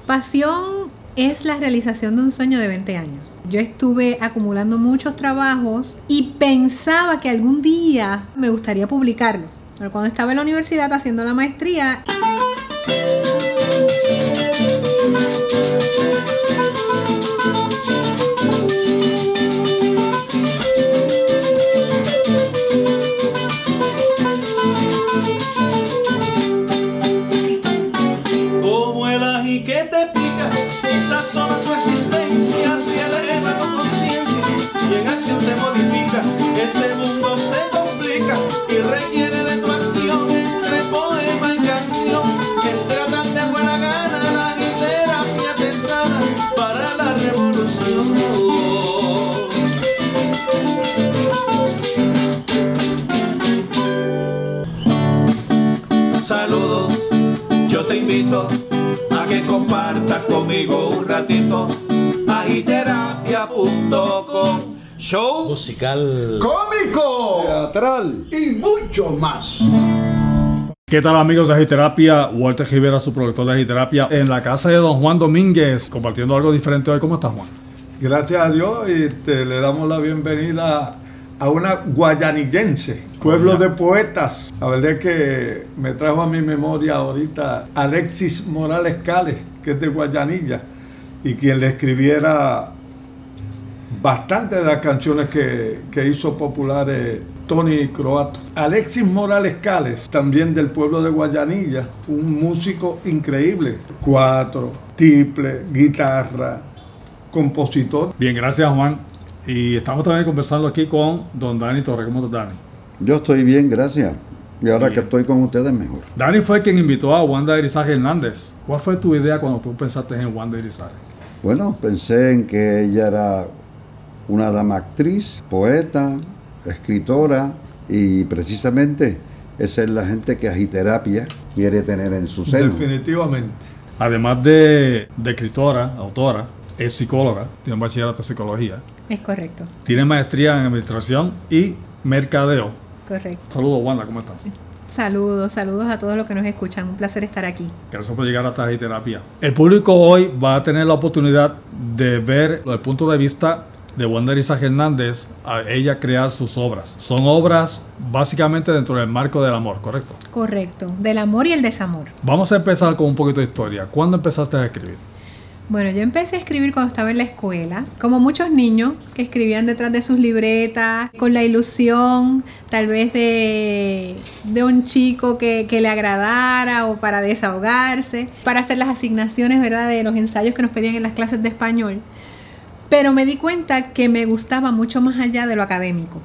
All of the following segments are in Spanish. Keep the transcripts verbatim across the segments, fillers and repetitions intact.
Pasión es la realización de un sueño de veinte años. Yo estuve acumulando muchos trabajos y pensaba que algún día me gustaría publicarlos. Pero cuando estaba en la universidad haciendo la maestría, como el ají que te pica y sazona tu existencia, si eleva tu conciencia y en acción te modifica, este mundo se complica y requiere de tu acción entre poema y canción, que tratan de buena gana la terapia te sana para la revolución. Saludos, yo te invito a que compartas conmigo un ratito. Agiterapia punto com. Show musical, cómico, teatral y mucho más. ¿Qué tal, amigos de Agiterapia? Walter Rivera, su productor de Agiterapia, en la casa de don Juan Domínguez, compartiendo algo diferente hoy. ¿Cómo estás, Juan? Gracias a Dios, y te, le damos la bienvenida a una guayanillense, pueblo de poetas. La verdad es que me trajo a mi memoria ahorita Alexis Morales Cales, que es de Guayanilla, y quien le escribiera bastante de las canciones que, que hizo populares Tony Croato. Alexis Morales Cales, también del pueblo de Guayanilla, un músico increíble, cuatro, tiple, guitarra, compositor. Bien, gracias, Juan. Y estamos también conversando aquí con don Dani Torres. ¿Cómo estás, Dani? Yo estoy bien, gracias. Y ahora Bien. que estoy con ustedes, mejor. Dani fue quien invitó a Wanda Irizaje Hernández. ¿Cuál fue tu idea cuando tú pensaste en Wanda Irizaje? Bueno, pensé en que ella era una dama actriz, poeta, escritora, y precisamente esa es la gente que Agiterapia quiere tener en su seno. Definitivamente. Además de, de escritora, autora, es psicóloga, tiene un bachillerato en psicología, es correcto, tiene maestría en administración y mercadeo. correcto. Saludos, Wanda, ¿cómo estás? Saludos, saludos a todos los que nos escuchan. Un placer estar aquí. Gracias por llegar hasta Agiterapia. El público hoy va a tener la oportunidad de ver el punto de vista de Wanda Irizaje Hernández a ella crear sus obras. Son obras básicamente dentro del marco del amor, ¿correcto? Correcto, del amor y el desamor. Vamos a empezar con un poquito de historia. ¿Cuándo empezaste a escribir? Bueno, yo empecé a escribir cuando estaba en la escuela, como muchos niños que escribían detrás de sus libretas, con la ilusión tal vez de, de un chico que, que le agradara o para desahogarse, para hacer las asignaciones, ¿verdad?, de los ensayos que nos pedían en las clases de español. Pero me di cuenta que me gustaba mucho más allá de lo académico.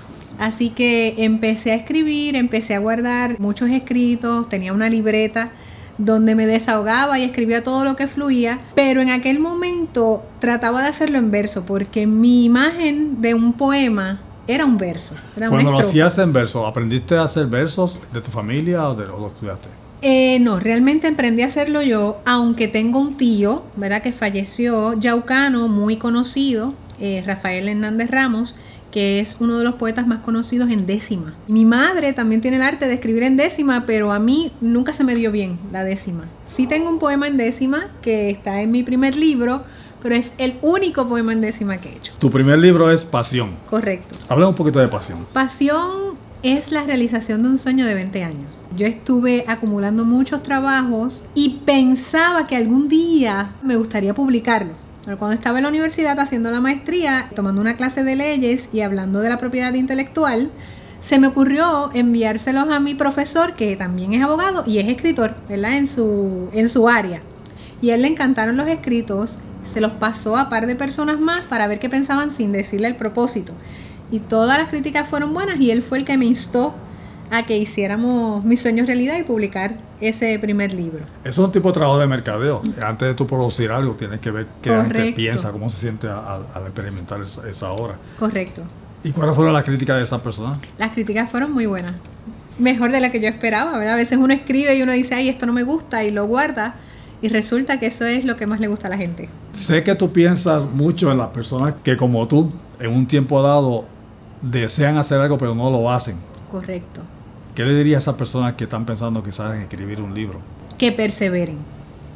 Así que empecé a escribir, empecé a guardar muchos escritos, tenía una libreta donde me desahogaba y escribía todo lo que fluía, pero en aquel momento trataba de hacerlo en verso, porque mi imagen de un poema era un verso. Era Cuando una lo estrofa. hacías en verso, ¿aprendiste a hacer versos de tu familia o de o lo estudiaste? Eh, no, realmente aprendí a hacerlo yo, aunque tengo un tío, ¿verdad?, que falleció, yaucano, muy conocido, eh, Rafael Hernández Ramos, que es uno de los poetas más conocidos en décima. Mi madre también tiene el arte de escribir en décima, pero a mí nunca se me dio bien la décima. Sí tengo un poema en décima que está en mi primer libro, pero es el único poema en décima que he hecho. Tu primer libro es Pasión. Correcto. Habla un poquito de Pasión. Pasión es la realización de un sueño de veinte años. Yo estuve acumulando muchos trabajos y pensaba que algún día me gustaría publicarlos. Pero cuando estaba en la universidad haciendo la maestría, tomando una clase de leyes y hablando de la propiedad intelectual, se me ocurrió enviárselos a mi profesor, que también es abogado y es escritor, ¿verdad?, en su, en su área. Y a él le encantaron los escritos, se los pasó a par de personas más para ver qué pensaban sin decirle el propósito. Y todas las críticas fueron buenas y él fue el que me instó a que hiciéramos mis sueños realidad y publicar ese primer libro. Eso es un tipo de trabajo de mercadeo. Antes de tú producir algo, tienes que ver qué la gente Correcto. piensa, cómo se siente al, al experimentar esa, esa obra. Correcto. ¿Y cuáles fueron las críticas de esas personas? Las críticas fueron muy buenas. Mejor de la que yo esperaba, ¿verdad? A veces uno escribe y uno dice, ay, esto no me gusta, y lo guarda. Y resulta que eso es lo que más le gusta a la gente. Sé que tú piensas mucho en las personas que, como tú, en un tiempo dado, desean hacer algo pero no lo hacen. Correcto. ¿Qué le dirías a esas personas que están pensando quizás en escribir un libro? Que perseveren,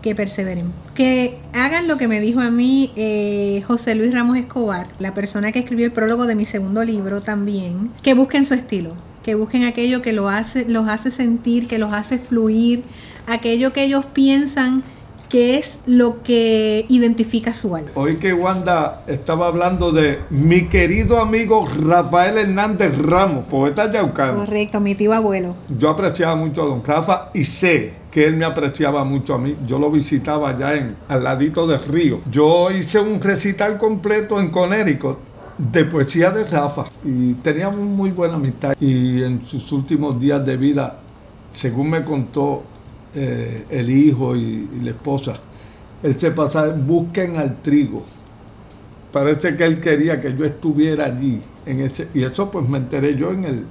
que perseveren, que hagan lo que me dijo a mí eh, José Luis Ramos Escobar, la persona que escribió el prólogo de mi segundo libro también, que busquen su estilo, que busquen aquello que lo hace, los hace sentir, que los hace fluir, aquello que ellos piensan que es lo que identifica su alma. Hoy que Wanda estaba hablando de mi querido amigo Rafael Hernández Ramos, poeta yaucano. Correcto, mi tío abuelo. Yo apreciaba mucho a don Rafa y sé que él me apreciaba mucho a mí. Yo lo visitaba allá en, al ladito del río. Yo hice un recital completo en Connecticut de poesía de Rafa y teníamos muy buena amistad. Y en sus últimos días de vida, según me contó Eh, el hijo y, y la esposa, él se pasaba, busquen al trigo. Parece que él quería que yo estuviera allí en ese, y eso pues me enteré yo en el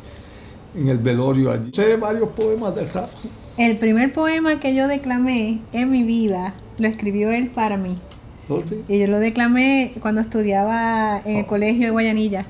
en el velorio allí. Sé varios poemas de Rafa. El primer poema que yo declamé en mi vida lo escribió él para mí. ¿Oh, sí? Y yo lo declamé cuando estudiaba en el colegio de Guayanilla,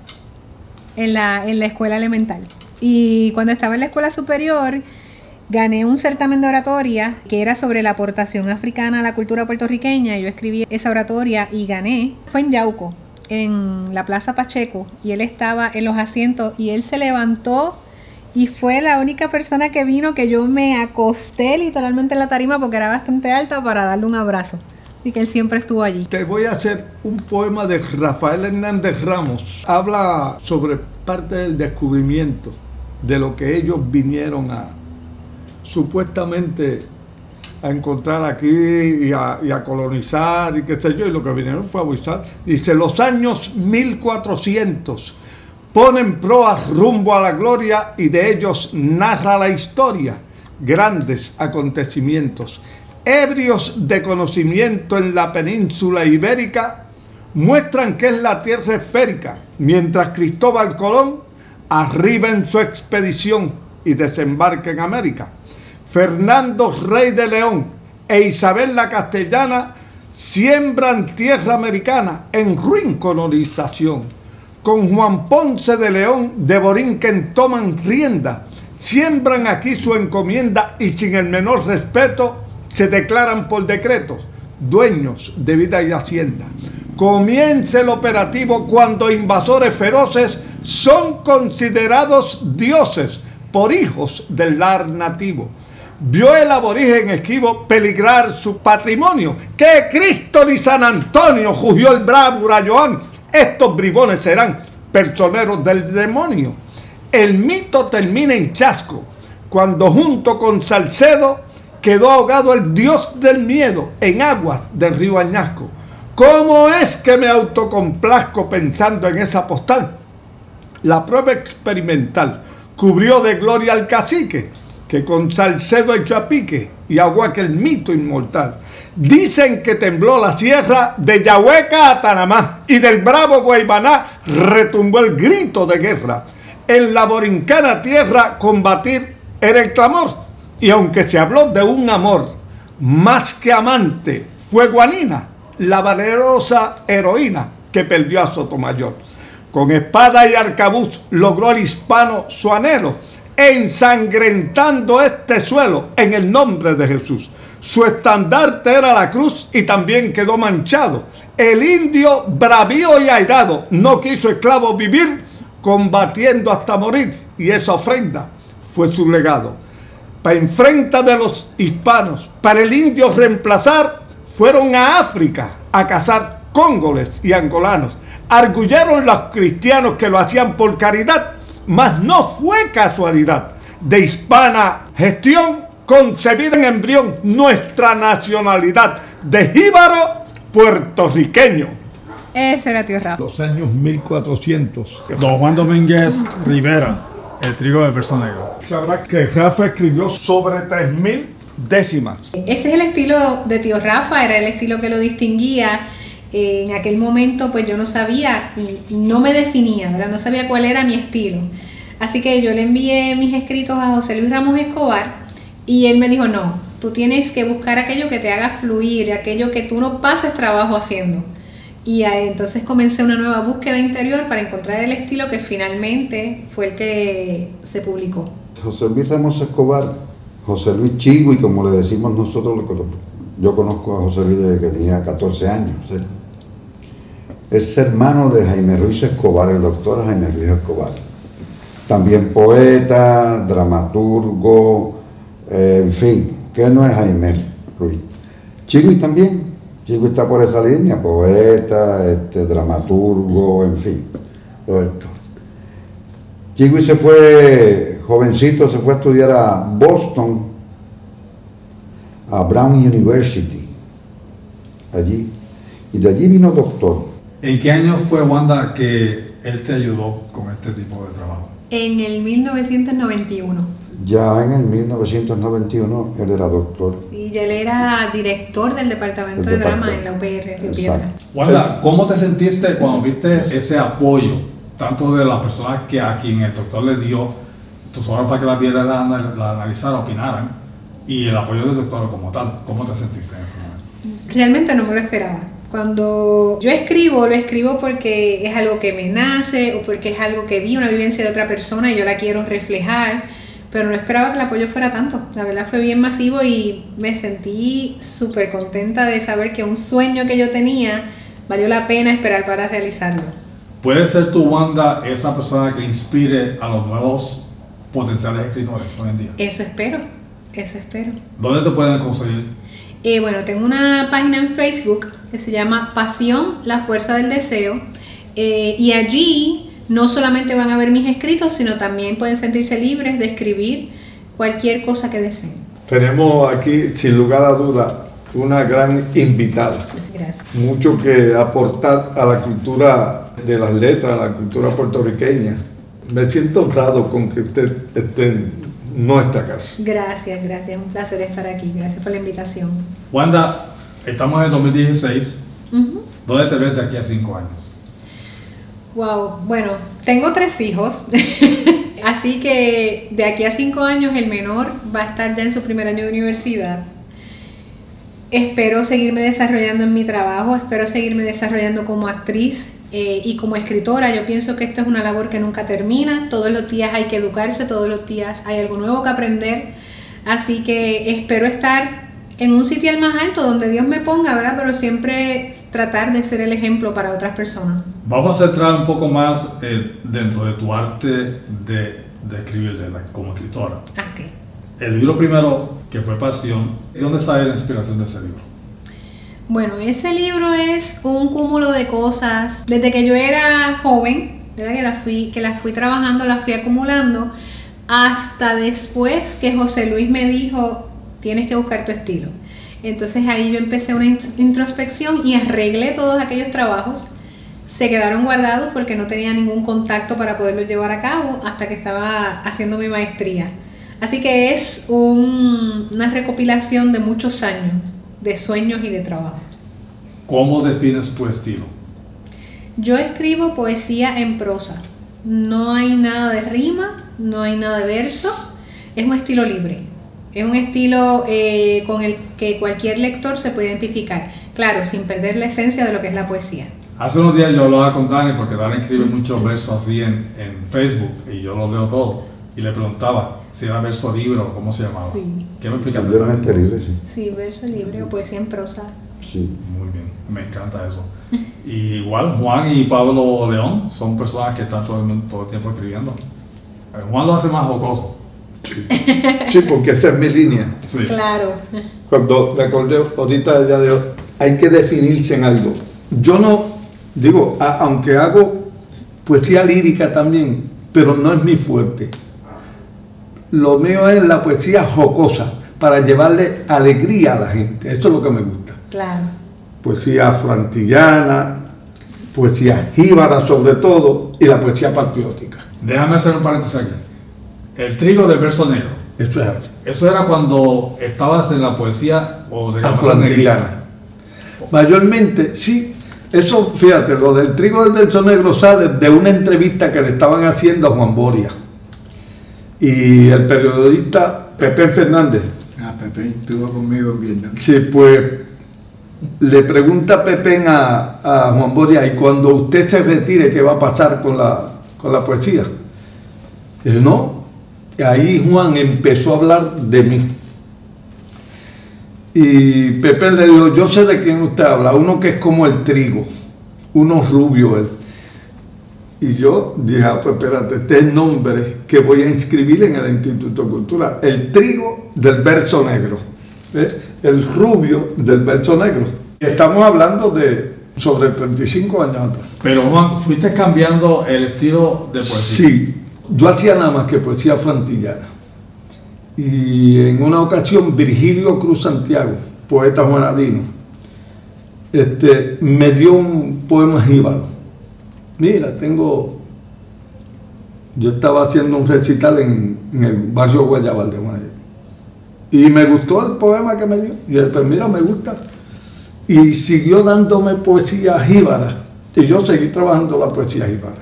en la, en la escuela elemental. Y cuando estaba en la escuela superior, gané un certamen de oratoria que era sobre la aportación africana a la cultura puertorriqueña. Yo escribí esa oratoria y gané. Fue en Yauco, en la Plaza Pacheco, y él estaba en los asientos y él se levantó y fue la única persona que vino que yo me acosté literalmente en la tarima porque era bastante alta para darle un abrazo. Así que él siempre estuvo allí. Te voy a hacer un poema de Rafael Hernández Ramos. Habla sobre parte del descubrimiento de lo que ellos vinieron a supuestamente a encontrar aquí y a, y a colonizar y qué sé yo, y lo que vinieron fue a avisar. Dice, los años mil cuatrocientos ponen proas rumbo a la gloria y de ellos narra la historia grandes acontecimientos. Ebrios de conocimiento en la península ibérica muestran que es la tierra esférica, mientras Cristóbal Colón arriba en su expedición y desembarca en América. Fernando Rey de León e Isabel la Castellana siembran tierra americana en ruin colonización. Con Juan Ponce de León de Borinquen toman rienda, siembran aquí su encomienda y sin el menor respeto se declaran por decreto dueños de vida y hacienda. Comienza el operativo cuando invasores feroces son considerados dioses por hijos del lar nativo. Vio el aborigen esquivo peligrar su patrimonio. ¡Que Cristo ni San Antonio! Jugió el bravo Urayoán. Estos bribones serán personeros del demonio. El mito termina en chasco, cuando junto con Salcedo quedó ahogado el dios del miedo en aguas del río Añasco. ¿Cómo es que me autocomplazco pensando en esa postal? La prueba experimental cubrió de gloria al cacique, que con Salcedo echó a pique y ahogó aquel mito inmortal. Dicen que tembló la sierra de Yahueca a Tanamá y del bravo Guaybaná retumbó el grito de guerra. En la borincana tierra combatir era el clamor, y aunque se habló de un amor más que amante, fue Guanina, la valerosa heroína que perdió a Sotomayor. Con espada y arcabuz logró el hispano su anhelo, ensangrentando este suelo en el nombre de Jesús. Su estandarte era la cruz y también quedó manchado. El indio bravío y airado no quiso esclavo vivir, combatiendo hasta morir, y esa ofrenda fue su legado. Para enfrenta de los hispanos, para el indio reemplazar, fueron a África a cazar cóngoles y angolanos. Arguyeron los cristianos que lo hacían por caridad, mas no fue casualidad. De hispana gestión, concebida en embrión nuestra nacionalidad de jíbaro puertorriqueño. Ese era tío Rafa. Los años mil cuatrocientos. Don Juan Domínguez Rivera, el trigo de Verso Negro. Sabrás que Rafa escribió sobre tres mil décimas. Ese es el estilo de tío Rafa, era el estilo que lo distinguía. En aquel momento pues yo no sabía, no me definía, ¿verdad? No sabía cuál era mi estilo. Así que yo le envié mis escritos a José Luis Ramos Escobar y él me dijo, no, tú tienes que buscar aquello que te haga fluir, aquello que tú no pases trabajo haciendo. Y ahí, entonces comencé una nueva búsqueda interior para encontrar el estilo que finalmente fue el que se publicó. José Luis Ramos Escobar, José Luis Chigui, como le decimos nosotros los Yo conozco a José Luis desde que tenía catorce años. ¿Sí? Es hermano de Jaime Ruiz Escobar, el doctor Jaime Ruiz Escobar. También poeta, dramaturgo, eh, en fin, que no es Jaime Ruiz. Chigui también, Chigui está por esa línea, poeta, este, dramaturgo, en fin, todo esto. Chigui se fue, jovencito, se fue a estudiar a Boston, a Brown University, allí, y de allí vino doctor. ¿En qué año fue, Wanda, que él te ayudó con este tipo de trabajo? En el mil novecientos noventa y uno. Ya en el mil novecientos noventa y uno él era doctor. Sí, y él era director del departamento El de drama departamento. en la U P R de Exacto. Piedra. Wanda, ¿cómo te sentiste cuando viste ese apoyo, tanto de las personas que a quien el doctor le dio tus obras para que las vieran, la, la analizaran, opinaran, y el apoyo del doctor como tal? ¿Cómo te sentiste en ese momento? Realmente no me lo esperaba. Cuando yo escribo, lo escribo porque es algo que me nace o porque es algo que vi, una vivencia de otra persona y yo la quiero reflejar, pero no esperaba que el apoyo fuera tanto. La verdad fue bien masivo y me sentí súper contenta de saber que un sueño que yo tenía valió la pena esperar para realizarlo. ¿Puede ser tu, Wanda, esa persona que inspire a los nuevos potenciales escritores hoy en día? Eso espero, eso espero. ¿Dónde te pueden conseguir? Eh, bueno, tengo una página en Facebook que se llama Pasión, la fuerza del deseo, eh, y allí no solamente van a ver mis escritos, sino también pueden sentirse libres de escribir cualquier cosa que deseen. Tenemos aquí, sin lugar a duda, una gran invitada. Gracias. Mucho que aportar a la cultura de las letras, a la cultura puertorriqueña. Me siento honrado con que usted esté en nuestra casa. Gracias, gracias. Un placer estar aquí. Gracias por la invitación. Wanda, estamos en el dos mil dieciséis. Uh-huh. ¿Dónde te ves de aquí a cinco años? Wow, bueno, tengo tres hijos, así que de aquí a cinco años el menor va a estar ya en su primer año de universidad. Espero seguirme desarrollando en mi trabajo, espero seguirme desarrollando como actriz eh, y como escritora. Yo pienso que esto es una labor que nunca termina, todos los días hay que educarse, todos los días hay algo nuevo que aprender, así que espero estar en un sitial más alto donde Dios me ponga, ¿verdad? Pero siempre tratar de ser el ejemplo para otras personas. Vamos a entrar un poco más eh, dentro de tu arte de, de escribir de la, como escritora. Okay. El libro primero, que fue Pasión, ¿de dónde sale la inspiración de ese libro? Bueno, ese libro es un cúmulo de cosas. Desde que yo era joven, ¿verdad? Que las fui, que las fui trabajando, las fui acumulando, hasta después que José Luis me dijo, tienes que buscar tu estilo. Entonces ahí yo empecé una introspección y arreglé todos aquellos trabajos. Se quedaron guardados porque no tenía ningún contacto para poderlos llevar a cabo hasta que estaba haciendo mi maestría. Así que es un, una recopilación de muchos años de sueños y de trabajo. ¿Cómo defines tu estilo? Yo escribo poesía en prosa. No hay nada de rima, no hay nada de verso. Es un estilo libre. Es un estilo eh, con el que cualquier lector se puede identificar. Claro, sin perder la esencia de lo que es la poesía. Hace unos días yo hablaba con Dani, porque Dani escribe muchos versos así en, en Facebook, y yo los leo todos, y le preguntaba si era verso libre o cómo se llamaba. Sí. ¿Qué me explicaste? Mayormente libre, sí. Sí, verso libre o poesía en prosa. Sí. Muy bien, me encanta eso. Y igual Juan y Pablo León son personas que están todo el, mundo, todo el tiempo escribiendo. Eh, Juan lo hace más jocoso. Sí. Sí, porque esa es mi línea. Sí. Claro. Cuando me acordé ahorita ya de, hay que definirse en algo. Yo no, digo, a, aunque hago poesía lírica también, pero no es mi fuerte. Lo mío es la poesía jocosa, para llevarle alegría a la gente. Esto es lo que me gusta. Claro. Poesía afroantillana, poesía jíbara sobre todo, y la poesía patriótica. Déjame hacer un paréntesis aquí. El trigo del verso negro. Esto es así. Eso era cuando estabas en la poesía o de Afroantillana. Mayormente, sí. Eso, fíjate, lo del trigo del verso negro sale de una entrevista que le estaban haciendo a Juan Boria. Y el periodista Pepe Fernández. Ah, Pepe estuvo conmigo viendo. Sí, pues le pregunta a Pepe a, a Juan Boria, y cuando usted se retire, ¿qué va a pasar con la, con la poesía? Y dice, no. Y ahí Juan empezó a hablar de mí. Y Pepe le dijo, yo sé de quién usted habla, uno que es como el trigo, uno rubio él. Y yo dije, ah, pues espérate, este es el nombre que voy a inscribir en el Instituto Cultural. El trigo del verso negro, ¿eh? El rubio del verso negro. Estamos hablando de sobre treinta y cinco años atrás. Pero Juan, ¿fuiste cambiando el estilo de poesía? Sí, yo hacía nada más que poesía frantillana. Y en una ocasión Virgilio Cruz Santiago, poeta juanadino, este, me dio un poema jíbaro. Mira, tengo... Yo estaba haciendo un recital en, en el barrio Guayabal de Guayaquil. Y me gustó el poema que me dio. Y él, pues mira, me gusta. Y siguió dándome poesía jíbara. Y yo seguí trabajando la poesía jíbara.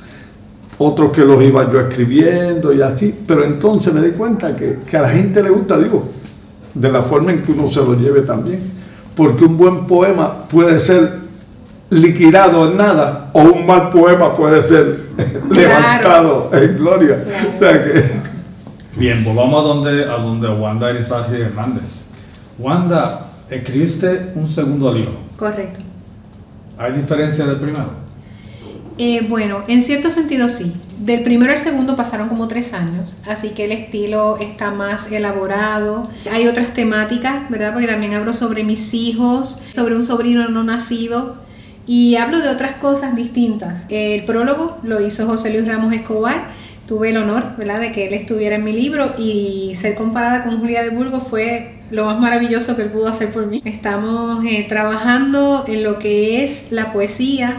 Otros que los iba yo escribiendo y así. Pero entonces me di cuenta que, que a la gente le gusta, digo, de la forma en que uno se lo lleve también. Porque un buen poema puede ser liquidado en nada, o un mal poema puede ser claro. levantado en gloria. Claro. O sea que... Bien, pues vamos a donde, a donde Wanda Arizarry Hernández. Wanda, escribiste un segundo libro. Correcto. ¿Hay diferencia del primero? Eh, bueno, en cierto sentido sí. Del primero al segundo pasaron como tres años, así que el estilo está más elaborado. Hay otras temáticas, ¿verdad? Porque también hablo sobre mis hijos, sobre un sobrino no nacido. Y hablo de otras cosas distintas. El prólogo lo hizo José Luis Ramos Escobar. Tuve el honor, ¿verdad?, de que él estuviera en mi libro, y ser comparada con Julia de Burgos fue lo más maravilloso que él pudo hacer por mí. Estamos eh, trabajando en lo que es la poesía,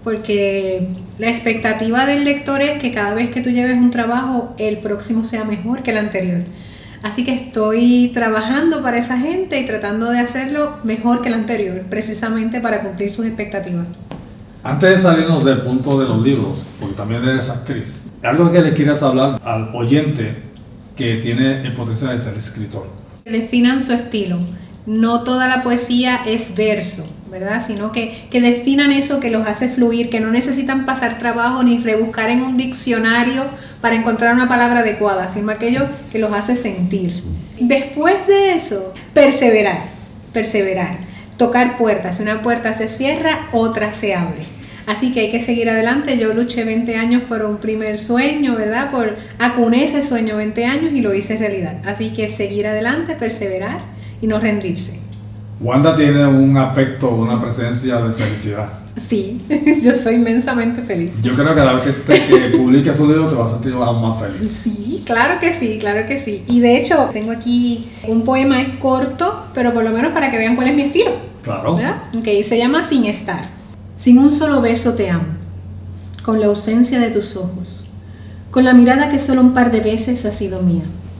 porque la expectativa del lector es que cada vez que tú lleves un trabajo, el próximo sea mejor que el anterior. Así que estoy trabajando para esa gente y tratando de hacerlo mejor que el anterior, precisamente para cumplir sus expectativas. Antes de salirnos del punto de los libros, porque también eres actriz, algo que le quieras hablar al oyente que tiene el potencial de ser escritor. Definan su estilo. No toda la poesía es verso, ¿verdad? Sino que, que definan eso que los hace fluir, que no necesitan pasar trabajo ni rebuscar en un diccionario para encontrar una palabra adecuada, sino aquello que los hace sentir. Después de eso, perseverar, perseverar, tocar puertas. Si una puerta se cierra, otra se abre. Así que hay que seguir adelante. Yo luché veinte años por un primer sueño, ¿verdad? Por acuné ese sueño veinte años y lo hice realidad. Así que seguir adelante, perseverar y no rendirse. Wanda tiene un aspecto, una presencia de felicidad. Sí, yo soy inmensamente feliz. Yo creo que cada vez que, te, que publiques un libro te vas a sentir aún más feliz. Sí, claro que sí, claro que sí. Y de hecho, tengo aquí un poema, es corto, pero por lo menos para que vean cuál es mi estilo. Claro. ¿Verdad? Ok, se llama Sin estar. Sin un solo beso te amo, con la ausencia de tus ojos, con la mirada que solo un par de veces ha sido mía,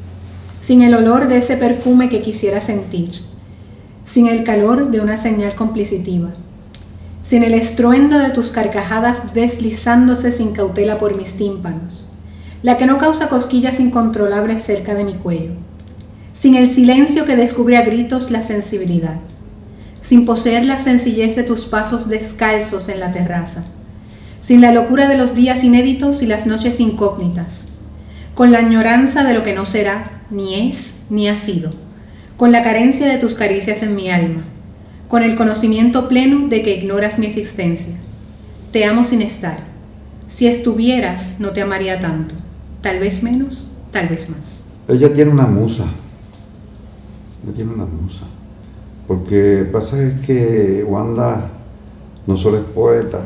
sin el olor de ese perfume que quisiera sentir, sin el calor de una señal complicitiva, sin el estruendo de tus carcajadas deslizándose sin cautela por mis tímpanos, la que no causa cosquillas incontrolables cerca de mi cuello, sin el silencio que descubre a gritos la sensibilidad, sin poseer la sencillez de tus pasos descalzos en la terraza, sin la locura de los días inéditos y las noches incógnitas, con la añoranza de lo que no será, ni es, ni ha sido, con la carencia de tus caricias en mi alma, con el conocimiento pleno de que ignoras mi existencia. Te amo sin estar. Si estuvieras, no te amaría tanto. Tal vez menos, tal vez más. Ella tiene una musa. Ella tiene una musa. Porque pasa es que Wanda no solo es poeta,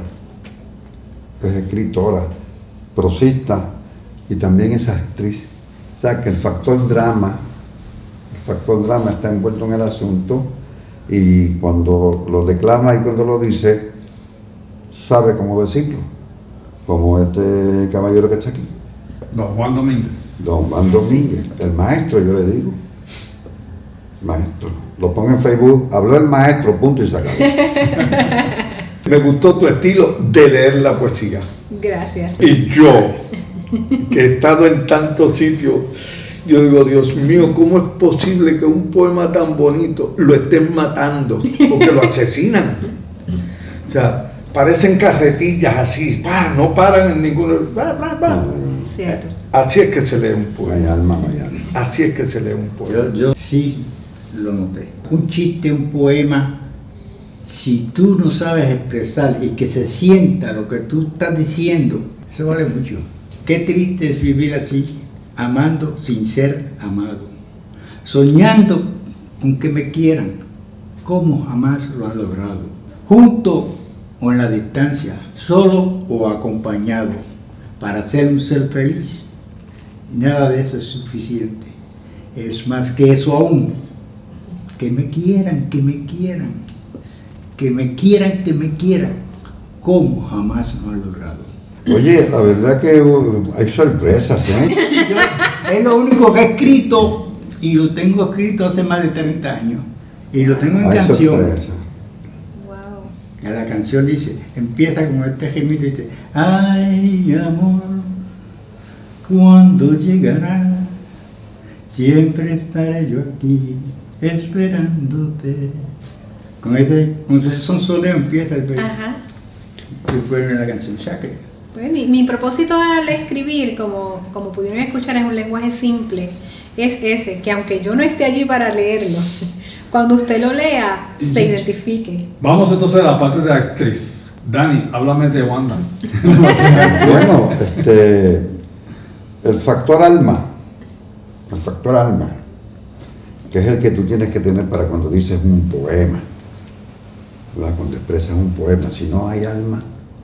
es escritora, prosista y también es actriz. O sea que el factor drama, el factor drama está envuelto en el asunto, y cuando lo declama y cuando lo dice, sabe cómo decirlo, como este caballero que está aquí. Don Juan Domínguez. Don Juan Domínguez, el maestro, yo le digo. Maestro. Lo pongo en Facebook, habló el maestro, punto y sacado. Me gustó tu estilo de leer la poesía. Gracias. Y yo, que he estado en tantos sitios, yo digo, Dios mío, ¿cómo es posible que un poema tan bonito lo estén matando o que lo asesinan? O sea, parecen carretillas así, ¡pah! No paran en ninguno. ¡Bah, bah, bah! Cierto. Así es que se lee un No hay poema. alma, no hay alma. Así es que se lee un poema. Yo, yo sí lo noté. Un chiste, un poema, si tú no sabes expresar y que se sienta lo que tú estás diciendo, eso vale mucho. Qué triste es vivir así, amando sin ser amado, soñando con que me quieran, como jamás lo han logrado, junto o en la distancia, solo o acompañado, para ser un ser feliz. Nada de eso es suficiente. Es más que eso aún. Que me quieran, que me quieran, que me quieran, que me quieran, como jamás lo han logrado. Oye, la verdad que uh, hay sorpresas, ¿eh? Yo, es lo único que he escrito y lo tengo escrito hace más de treinta años. Y lo tengo en Hay canción. sorpresas. Wow. La canción dice, empieza con este gemido y dice, ay amor, ¿cuándo llegará? Siempre estaré yo aquí esperándote. Con ese, con ese sonsoneo empieza el verso. Ajá. Después viene la canción, ya que Pues mi, mi propósito al escribir, como, como pudieron escuchar, es un lenguaje simple. Es ese, que aunque yo no esté allí para leerlo, cuando usted lo lea, se identifique. Vamos entonces a la parte de actriz. Dani, háblame de Wanda. Bueno, este, el factor alma, el factor alma, que es el que tú tienes que tener para cuando dices un poema, ¿verdad? Cuando expresas un poema. Si no hay alma,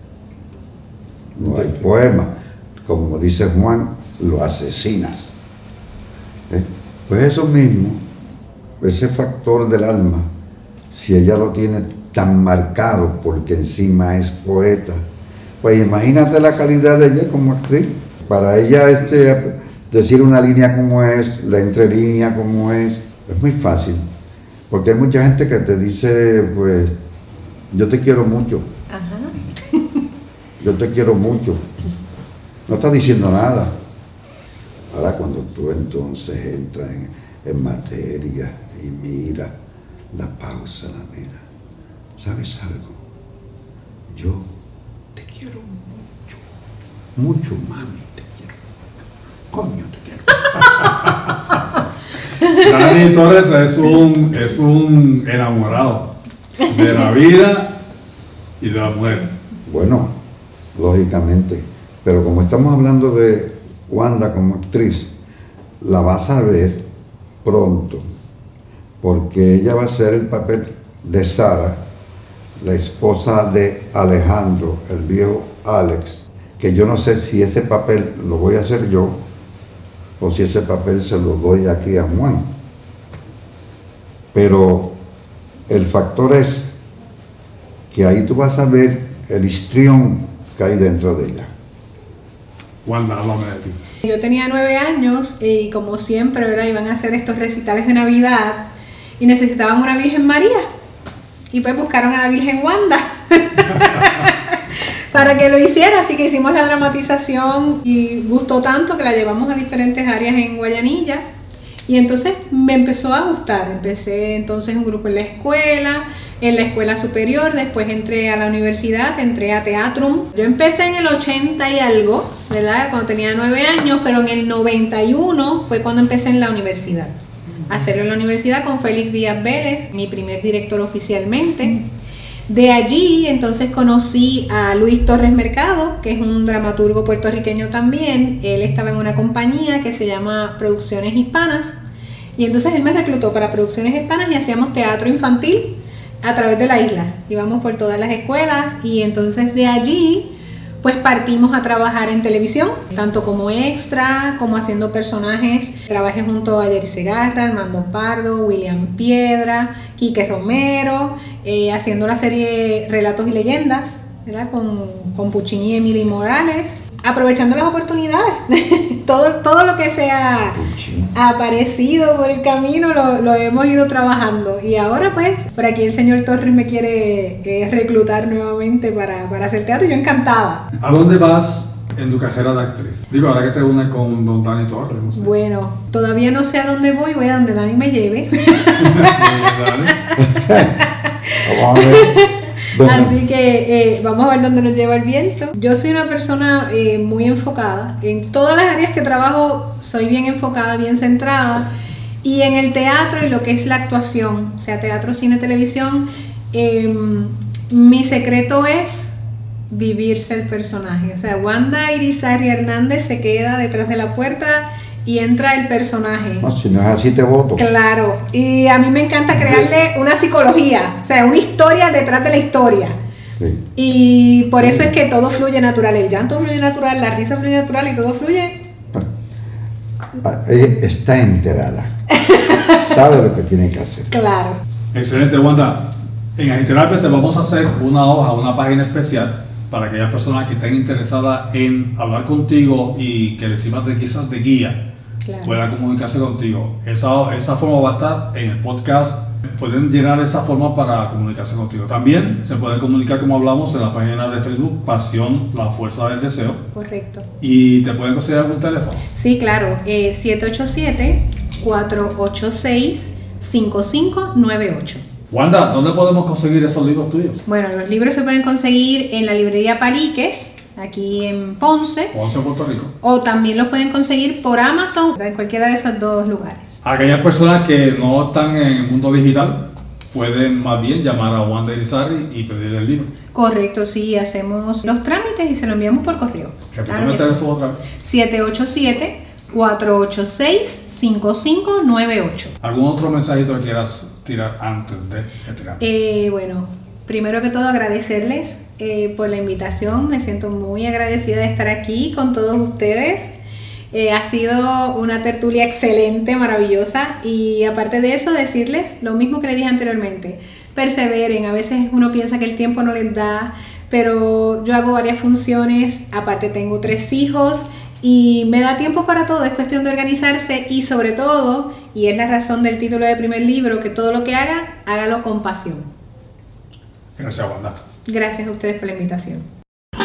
no hay poema. Como dice Juan, lo asesinas. ¿Eh? Pues eso mismo, ese factor del alma, si ella lo tiene tan marcado porque encima es poeta, pues imagínate la calidad de ella como actriz. Para ella este, decir una línea como es, la entrelínea como es, es muy fácil. Porque hay mucha gente que te dice, pues, yo te quiero mucho. Ajá. Yo te quiero mucho. No está diciendo nada. Ahora cuando tú entonces entras en, en materia y mira la pausa, la mira, ¿sabes algo? Yo te quiero mucho, mucho, mami, te quiero, coño, te quiero. Dani Torres es un, es un enamorado de la vida y de la mujer. Bueno, lógicamente, pero como estamos hablando de Wanda como actriz, la vas a ver pronto, porque ella va a ser el papel de Sara, la esposa de Alejandro, el viejo Alex, que yo no sé si ese papel lo voy a hacer yo o si ese papel se lo doy aquí a Juan. Pero el factor es que ahí tú vas a ver el histrión que hay dentro de ella. Wanda, háblame de ti. Yo tenía nueve años y como siempre, ¿verdad? Iban a hacer estos recitales de Navidad y necesitaban una Virgen María. Y pues buscaron a la Virgen Wanda para que lo hiciera, así que hicimos la dramatización y gustó tanto que la llevamos a diferentes áreas en Guayanilla. Y entonces me empezó a gustar, empecé entonces un grupo en la escuela, en la escuela superior, después entré a la universidad, entré a Teatrum. Yo empecé en el ochenta y algo, ¿verdad? Cuando tenía nueve años, pero en el noventa y uno fue cuando empecé en la universidad. A hacerlo en la universidad con Félix Díaz Vélez, mi primer director oficialmente. De allí entonces conocí a Luis Torres Mercado, que es un dramaturgo puertorriqueño también. Él estaba en una compañía que se llama Producciones Hispanas y entonces él me reclutó para Producciones Hispanas y hacíamos teatro infantil a través de la isla. Íbamos por todas las escuelas y entonces de allí pues partimos a trabajar en televisión, tanto como extra, como haciendo personajes. Trabajé junto a Jerry Segarra, Armando Pardo, William Piedra, Quique Romero, eh, haciendo la serie Relatos y Leyendas, ¿verdad? Con, con Puccini y Emily Morales, aprovechando las oportunidades. todo, todo lo que se ha aparecido por el camino lo, lo hemos ido trabajando. Y ahora pues, por aquí el señor Torres me quiere eh, reclutar nuevamente para, para hacer teatro. Yo encantada. ¿A dónde vas en tu carrera de actriz? Digo, ahora que te unes con don Dani Torres. No sé. Bueno, todavía no sé a dónde voy, voy a donde Dani me lleve. Vamos a ver. Así que eh, vamos a ver dónde nos lleva el viento. Yo soy una persona eh, muy enfocada. En todas las áreas que trabajo soy bien enfocada, bien centrada. Y en el teatro y lo que es la actuación, o sea, teatro, cine, televisión, eh, mi secreto es vivirse el personaje. O sea, Wanda Irizarry Hernández se queda detrás de la puerta y entra el personaje. No, si no es así te voto. Claro, y a mí me encanta crearle una psicología, o sea, una historia detrás de la historia. Sí. Y por eso es que todo fluye natural, el llanto fluye natural, la risa fluye natural y todo fluye. Ella está enterada, sabe lo que tiene que hacer. Claro. Excelente, Wanda. En Agiterapia te vamos a hacer una hoja, una página especial para aquellas personas que estén interesadas en hablar contigo y que les sirva de, quizás de guía, Claro. puedan comunicarse contigo. Esa, esa forma va a estar en el podcast. Pueden llenar esa forma para comunicarse contigo. También se pueden comunicar, como hablamos, en la página de Facebook Pasión, la Fuerza del Deseo. Correcto. Y te pueden conseguir algún teléfono. Sí, claro, eh, siete ocho siete, cuatro ocho seis, cinco cinco nueve ocho. Wanda, ¿dónde podemos conseguir esos libros tuyos? Bueno, los libros se pueden conseguir en la librería Paliques, aquí en Ponce, Ponce, Puerto Rico. o también los pueden conseguir por Amazon, en cualquiera de esos dos lugares. Aquellas personas que no están en el mundo digital pueden más bien llamar a Wanda Irizarry y pedirle el libro. Correcto, sí, hacemos los trámites y se lo enviamos por correo. Repíteme Claro el que sí. teléfono otra vez. siete ocho siete, cuatro ocho seis, cinco cinco nueve ocho. ¿Algún otro mensajito que quieras tirar antes de que tengamos? Eh, bueno, primero que todo agradecerles eh, por la invitación. Me siento muy agradecida de estar aquí con todos ustedes. Eh, ha sido una tertulia excelente, maravillosa, y aparte de eso decirles lo mismo que les dije anteriormente: perseveren. A veces uno piensa que el tiempo no les da, pero yo hago varias funciones, aparte tengo tres hijos y me da tiempo para todo. Es cuestión de organizarse y sobre todo, y es la razón del título del primer libro, que todo lo que haga, hágalo con pasión. Gracias, Wanda. Gracias a ustedes por la invitación.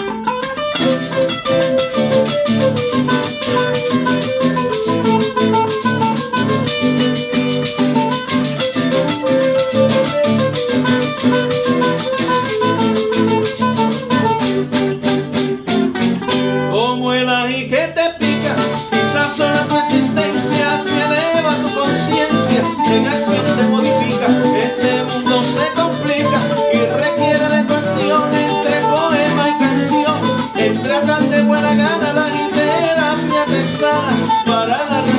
Como el ají que te pica y sazona tu existencia, se eleva tu conciencia, en acción te modifica. Este mundo se complica y requiere de tu acción, entre poema y canción, entre tan de buena gana la terapia te sana para la